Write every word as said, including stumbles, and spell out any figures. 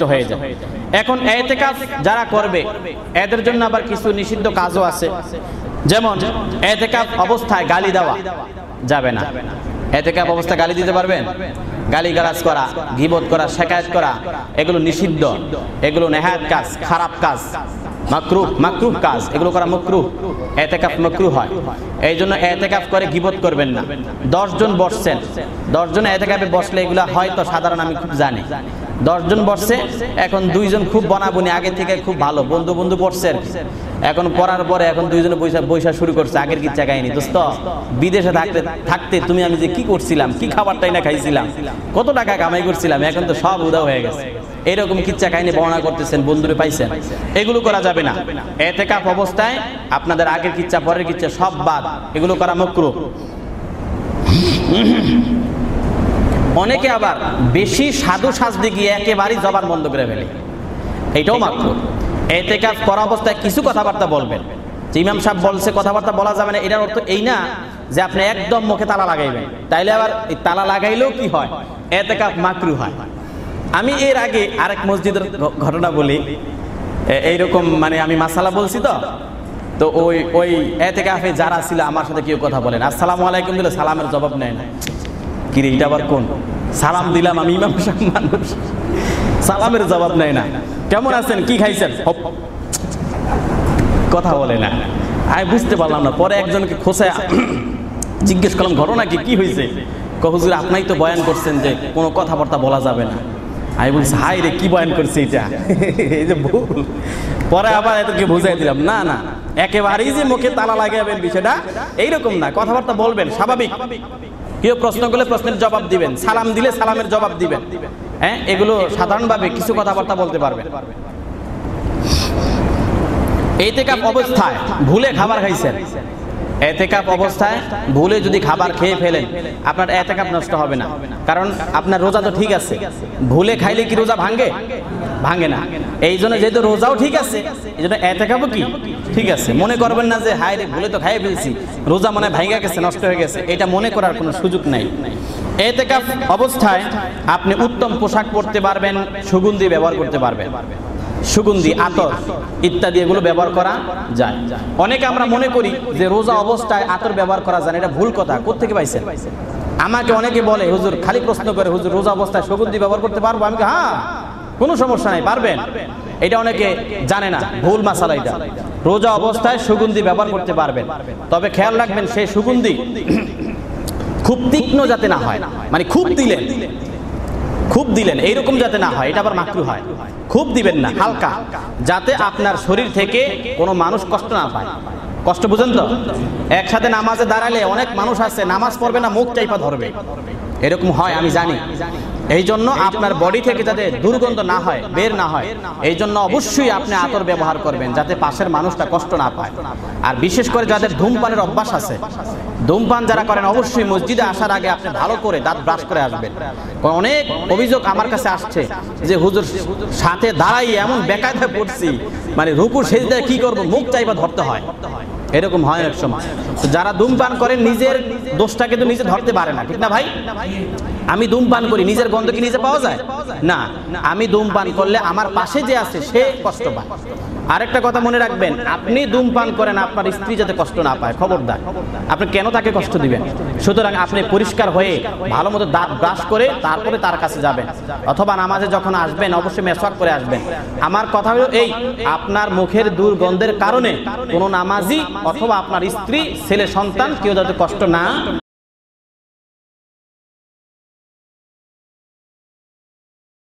হয়ে যায়। এখন ইতিকাফ যারা করবে এদের জন্য আবার কিছু নিষিদ্ধ কাজও আছে, যেমন ইতিকাফ অবস্থায় গালি দেওয়া যাবে না। ইতিকাফ অবস্থায় গালি দিতে পারবেন? গালিগালাজ করা, গীবত করা, শিকায়ত করা এগুলো নিষিদ্ধ, এগুলো নেহায়েত কাজ, খারাপ কাজ, মাকরুহ মাকরুহ কাজ, এগুলো করা মাকরুহ, ইতিকাফ মাকরুহ হয়। এই জন্য ইতিকাফ করে গীবত করবেন না। দশ জন বসছেন, দশ জন ইতিকাফে বসলে এগুলো হয়তো সাধারণ আমি খুব জানি, দশ জন বসছে, এখন দুইজন খুব বনাবনি আগে থেকে খুব ভালো বন্ধু বন্ধু পড়ছে আর কি। এখন পড়ার পরে এখন দুইজনে বৈশা বৈশা শুরু করছে আগের কিচ্ছা কাহিনী। দোস্ত বিদেশে থাকতে থাকতে তুমি আমি যে কি করছিলাম, কি খাবারটাই না খাইছিলাম, কত টাকা কামাই করছিলাম, এখন তো সব উধাও হয়ে গেছে, এরকম কিচ্ছা কাহিনী বর্ণনা করতেছেন, বন্ধুরে পাইছেন। এগুলো করা যাবে না। ইতিকাফ অবস্থায় আপনাদের আগের কিচ্ছা পরের কিচ্ছা সব বাদ, এগুলো করা মাকরুহ। অনেকে আবার বেশি সাধু সাজতে গিয়ে একেবারেই জবান বন্ধ করে ফেলে, এইটাও মাকরুহ। ইতিকাফ করা অবস্থায় কিছু কথাবার্তা বলবেন, যে ইমাম সাহেব বলছে কথাবার্তা বলা যাবে না, এটার অর্থ এই না যে আপনি একদম মুখে তালা লাগাইবেন, তাইলে আবার এই তালা লাগাইলেও কি হয়, ইতিকাফ মাকরুহ হয়। আমি এর আগে আরেক মসজিদের ঘটনা বলি, এইরকম মানে আমি মাসালা বলছি তো, তো ওই ওই ইতিকাফে যারা ছিল আমার সাথে কেউ কথা বলেন, আসসালামু আলাইকুম দিলে সালামের জবাব নেয় না। কি রে এটা আবার কোন সালাম দিলাম, আমি ইমাম সাহেব মানুষ, সালামের জবাব নেয় না। কেমন আছেন, কি খাইছেন, কথা বলে না। আমি বুঝতে পারলাম না, পরে একজনকে খোঁচে জিজ্ঞেস করলাম ঘটনা কি, কি হয়েছে? হুজুর আপনি তো বয়ান করছেন যে কোনো কথাবার্তা বলা যাবে না। আমি বলছি হাই রে কি বয়ান করছে এটা, এই যে ভুল। পরে আবার এতকে বুঝাই দিলাম, না না একেবারেই যে মুখে তালা লাগাবেন বিষয়টা এইরকম না, কথাবার্তা বলবেন স্বাভাবিক। কেউ প্রশ্ন করলে প্রশ্নের জবাব দিবেন, সালাম দিলে সালামের জবাব দিবেন, হ্যাঁ এগুলো সাধারণভাবে কিছু কথাবার্তা বলতে পারবেন। ইতিকাফ অবস্থায় ভুলে খাবার খাইছেন, ইতিকাফ অবস্থায় ভুলে যদি খাবার খেয়ে ফেলেন আপনার ইতিকাফ নষ্ট হবে না, কারণ আপনার রোজা তো ঠিক আছে। ভুলে খাইলে কি রোজা ভাঙে? ভাঙে না। এই জন্য যেহেতু রোজাও ঠিক আছে, এই জন্য ইতিকাফও কি ঠিক আছে। মনে করবেন না যে হায় রে ভুলে তো খাইয়ে ফেলছি, রোজা মনে ভাঙে গেছে, নষ্ট হয়ে গেছে, এটা মনে করার কোনো সুযোগ নাই। ইতিকাফ অবস্থায় আপনি উত্তম পোশাক পরতে পারবেন, সুগন্ধি ব্যবহার করতে পারবেন, সুগন্ধি আতর ইত্যাদি এগুলো ব্যবহার করা যায়। অনেকে আমরা মনে করি যে রোজা অবস্থায় আতর ব্যবহার করা যায়, এটা ভুল কথা। কোত্থেকে পাইছেন? আমাকে অনেকে বলে হুজুর, খালি প্রশ্ন করে হুজুর রোজা অবস্থায় সুগন্ধি ব্যবহার করতে পারবো? আমি হ্যাঁ কোনো সমস্যা নাই, পারবেন। এটা অনেকে জানে না, ভুল মাসালা এটা। রোজা অবস্থায় সুগন্ধি ব্যবহার করতে পারবেন, তবে খেয়াল রাখবেন সেই সুগন্ধি খুব তীক্ষ্ণ যাতে না হয়, মানে খুব দিলেন খুব দিলেন এইরকম যাতে না হয়, এটা আবার মাকরুহ হয়। খুব দিবেন না, হালকা, যাতে আপনার শরীর থেকে কোনো মানুষ কষ্ট না পায়। কষ্ট বুঝেন তো? একসাথে নামাজে দাঁড়ালে অনেক মানুষ আছে নামাজ পড়বে না, মুখ চাইপা ধরবে, এরকম হয় আমি জানি। এই জন্য আপনার বডি থেকে যাতে দুর্গন্ধ না হয়, বের না হয়, এই জন্য অবশ্যই আপনি আতর ব্যবহার করবেন যাতে পাশের মানুষটা কষ্ট না পায়। আর বিশেষ করে যাদের ধূমপানের অভ্যাস আছে, ধূমপান যারা করেন, অবশ্যই মসজিদে আসার আগে আপনি ভালো করে দাঁত ব্রাশ করে আসবেন। অনেক অভিযোগ আমার কাছে আসছে যে হুজুর সাথে দাঁড়াই এমন বেকায়দায় পড়ছি, মানে রুকু সেজদায় কি করব, মুখ চাইবা ধরতে হয়, এরকম হয় এক সময়। তো যারা ধূমপান করেন নিজের দোষটাকে তো নিজে ধরতে পারে না, ঠিক না ভাই? আমি ধূমপান করি, নিজের গন্ধ কি নিজে পাওয়া যায় না? আমি ধূমপান করলে আমার পাশে যে আছে সে কষ্ট পায়। আরেকটা কথা মনে রাখবেন, আপনি ধূমপান করেন আপনার স্ত্রী যাতে কষ্ট না পায়, খবরদার। আপনি কেন তাকে কষ্ট দিবেন? সুতরাং আপনি পরিষ্কার হয়ে ভালো মতো দাঁত ব্রাশ করে তারপরে তার কাছে যাবেন, অথবা নামাজে যখন আসবেন অবশ্যই মেসওয়াক করে আসবেন। আমার কথা হলো এই, আপনার মুখের দুর্গন্ধের কারণে কোনো নামাজি অথবা আপনার স্ত্রী, ছেলে, সন্তান কেউ যাতে কষ্ট না